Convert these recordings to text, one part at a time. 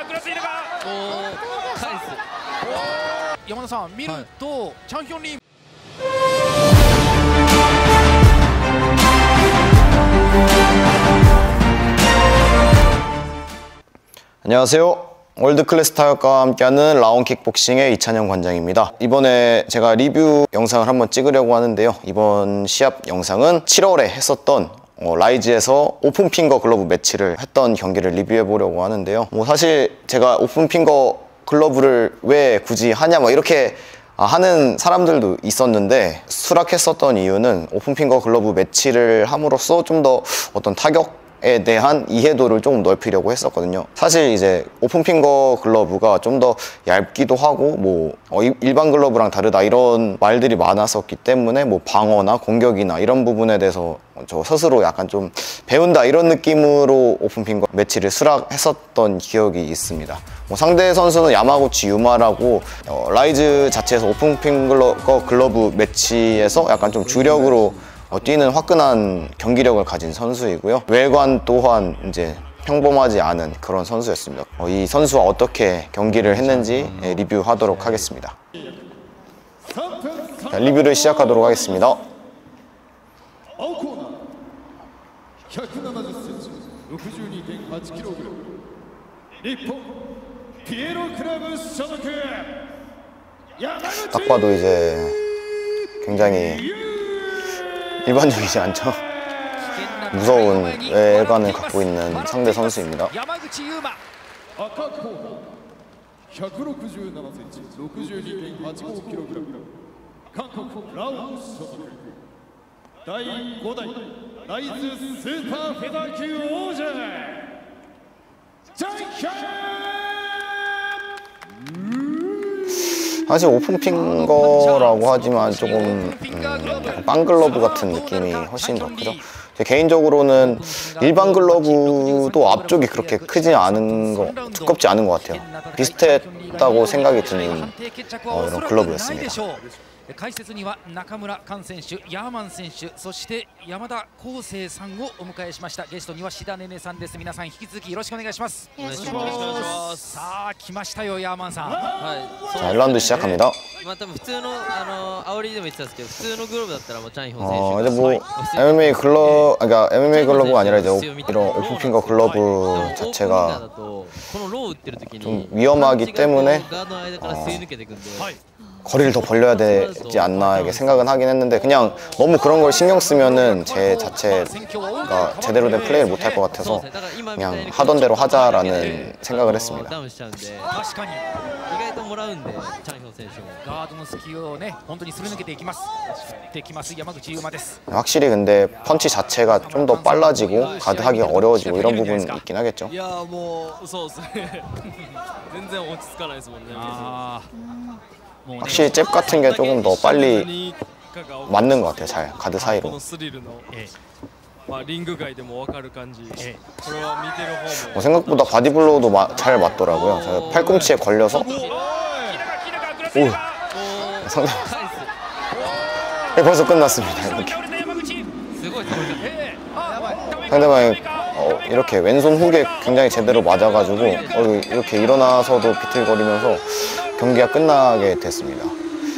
山田さん見るとチャンヒョンリー 안녕하세요. 월드클래스 타격과 함께하는 라온킥복싱의 이찬영 관장입니다. 이번에 제가 리뷰 영상을 한번 찍으려고 하는데요. 이번 시합 영상은 7월에 했었던 라이즈에서 오픈핑거 글러브 매치를 했던 경기를 리뷰해 보려고 하는데요. 사실 제가 오픈핑거 글러브를 왜 굳이 하냐 이렇게 하는 사람들도 있었는데, 수락했었던 이유는 오픈핑거 글러브 매치를 함으로써 좀 더 어떤 타격에 대한 이해도를 좀 넓히려고 했었거든요. 사실 이제 오픈핑거 글러브가 좀 더 얇기도 하고 일반 글러브랑 다르다 이런 말들이 많았었기 때문에 방어나 공격이나 이런 부분에 대해서 저 스스로 약간 좀 배운다 이런 느낌으로 오픈핑거 매치를 수락했었던 기억이 있습니다. 상대 선수는 야마구치 유마라고 라이즈 자체에서 오픈핑거 글러브 매치에서 약간 좀 주력으로 뛰는 화끈한 경기력을 가진 선수이고요. 외관 또한 이제 평범하지 않은 그런 선수였습니다. 이 선수와 어떻게 경기를 했는지 리뷰하도록 하겠습니다. 자, 리뷰를 시작하도록 하겠습니다. 170cm, 62.8kg. 일본 피에로 클럽所属. 딱 봐도 이제 굉장히 일반적이지 않죠? 무서운 외관을 갖고 있는 상대 선수입니다. 167cm, 62.85kg. 한국 라온 소속. 第5代ライズスーパーフェザー級王者チャンヒョン。 사실 오픈핑거라고 하지만 조금 빵글러브 같은 느낌이 훨씬 더 크죠. 제 개인적으로는 일반 글러브도 앞쪽이 그렇게 크지 않은 두껍지 않은 것 같아요. 비슷했다고 생각이 드는 이런 글러브였습니다. 解説には中村寛選手、ヤーマン選手、そして山田康生さんをお迎えしました。ゲストには志田ねねさんです。皆さん引き続きよろしくお願いします。よろしくお願いします。さあ来ましたよ、ヤーマンさん。 자, 1라운드 시작합니다. 多分普通の煽りでも言ってたんですけど、普通のグローブだったらチャンヒョン選手 근데 MMA 그러니까 MMA 글러브가 아니라 이제 이런 오픈핑거 글러브 자체가 좀 위험하기 때문에 거리를 더 벌려야 되지 않나 이렇게 생각은 하긴 했는데, 그냥 너무 그런 걸 신경 쓰면은 제 자체가 제대로 된 플레이를 못 할 것 같아서 그냥 하던 대로 하자라는 생각을 했습니다. 확실히 근데 펀치 자체가 좀 더 빨라지고 가드하기가 어려워지고 이런 부분이 있긴 하겠죠. 확실히 잽 같은 게 조금 더 빨리 맞는 것 같아요. 잘 가드 사이로. 생각보다 바디블로우도 잘 맞더라고요. 제가 팔꿈치에 걸려서 상대방 벌써 끝났습니다. 이렇게 상대방이 이렇게 왼손 훅에 굉장히 제대로 맞아가지고 이렇게 일어나서도 비틀거리면서 경기가 끝나게 됐습니다.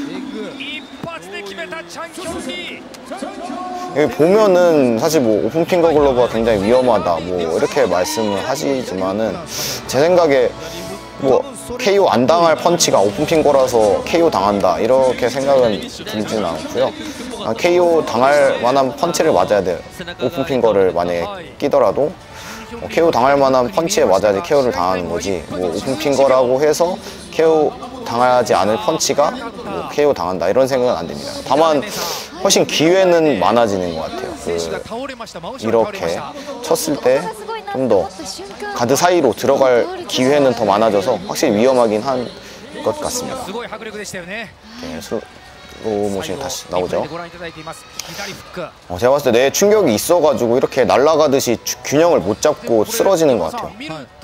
여기 보면은 사실 오픈핑거 글러브가 굉장히 위험하다 이렇게 말씀을 하시지만은, 제 생각에 KO 안 당할 펀치가 오픈핑거라서 KO 당한다 이렇게 생각은 들지는 않고요. KO 당할 만한 펀치를 맞아야 돼요. 오픈핑거를 만약에 끼더라도 KO 당할 만한 펀치에 맞아야지 KO를 당하는 거지, 오픈핑거라고 해서 KO 당하지 않을 펀치가 KO 당한다 이런 생각은 안 됩니다. 다만 훨씬 기회는 많아지는 것 같아요. 이렇게 쳤을 때 좀 더 가드 사이로 들어갈 기회는 더 많아져서 확실히 위험하긴 한 것 같습니다. 모션이 다시 나오죠. ご覧いただいています。左フック。 제가 봤을 때 뇌에 충격이 있어가지고 이렇게 날아가듯이 균형을 못 잡고 쓰러지는 것 같아요.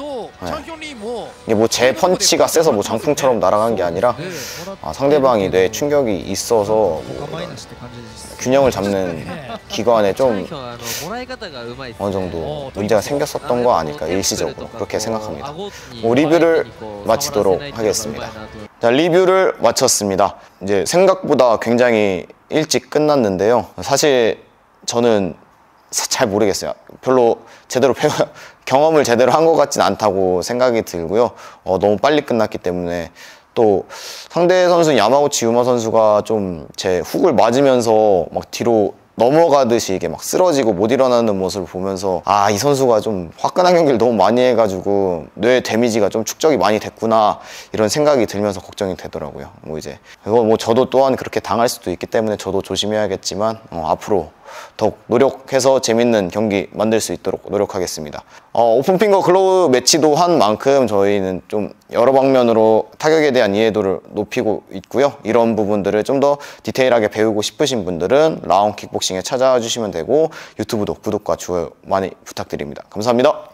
이게 뭐 제 펀치가 세서 뭐 장풍처럼 날아간 게 아니라 상대방이 뇌에 충격이 있어서 뭐 균형을 잡는 기관에 좀 어느 정도 문제가 생겼었던 거 아닐까, 일시적으로 그렇게 생각합니다. 리뷰를 마치도록 하겠습니다. 자, 리뷰를 마쳤습니다. 이제 생각보다 굉장히 일찍 끝났는데요. 사실 저는 잘 모르겠어요. 별로 제대로 경험을 제대로 한 것 같진 않다고 생각이 들고요. 너무 빨리 끝났기 때문에, 또 상대 선수 야마구치 유마 선수가 좀 제 훅을 맞으면서 막 뒤로 넘어가듯이 이게 막 쓰러지고 못 일어나는 모습을 보면서 이 선수가 좀 화끈한 경기를 너무 많이 해가지고 뇌 데미지가 좀 축적이 많이 됐구나, 이런 생각이 들면서 걱정이 되더라고요. 이거 저도 또한 그렇게 당할 수도 있기 때문에 저도 조심해야겠지만 앞으로 더욱 노력해서 재밌는 경기 만들 수 있도록 노력하겠습니다. 오픈핑거 글로우 매치도 한 만큼 저희는 좀 여러 방면으로 타격에 대한 이해도를 높이고 있고요. 이런 부분들을 좀 더 디테일하게 배우고 싶으신 분들은 라온 킥복싱에 찾아와 주시면 되고, 유튜브도 구독과 좋아요 많이 부탁드립니다. 감사합니다.